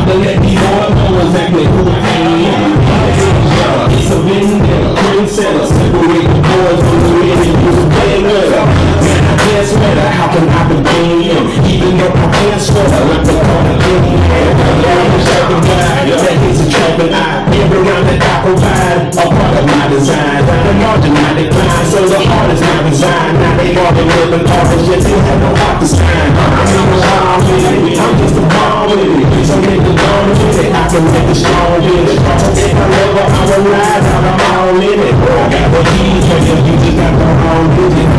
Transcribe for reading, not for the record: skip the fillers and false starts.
to let these boys know exactly who I am. It's a vendetta, trendsetter, separate the boys from the men and use a bad letter. Man, I can't sweater, how can I begin? Even though I can't sweater, like the corner in the air. That hits a trapping eye, every round that I provide, a part of my design. The margin I decline, so the heart is not resigned. Now they all been living artists, yet still have no heart to sign. I'm in the wrong with it, I'm just a bomb with it. So niggas gone with it, I can make it strong with it. So if I love her, I will ride out, I'm all in it. I got the keys for you, you just got the wrong digit.